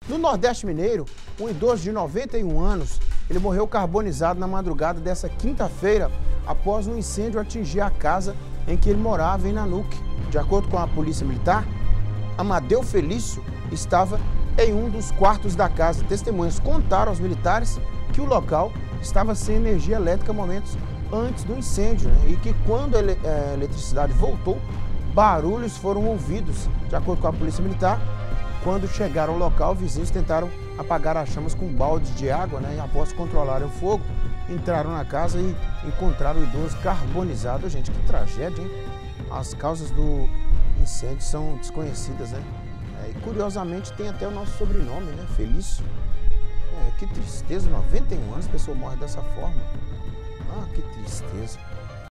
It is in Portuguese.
No Nordeste Mineiro, um idoso de 91 anos, ele morreu carbonizado na madrugada dessa quinta-feira após um incêndio atingir a casa em que ele morava em Nanuque. De acordo com a Polícia Militar, Amadeu Felício estava em um dos quartos da casa. Testemunhas contaram aos militares que o local estava sem energia elétrica momentos antes do incêndio, e que quando a eletricidade voltou, barulhos foram ouvidos. De acordo com a Polícia Militar, quando chegaram ao local, vizinhos tentaram apagar as chamas com um balde de água, e após controlarem o fogo, entraram na casa e encontraram o idoso carbonizado. Gente, que tragédia, hein? As causas do incêndio são desconhecidas, E curiosamente tem até o nosso sobrenome, Felício. Que tristeza, 91 anos, a pessoa morre dessa forma. Ah, que tristeza.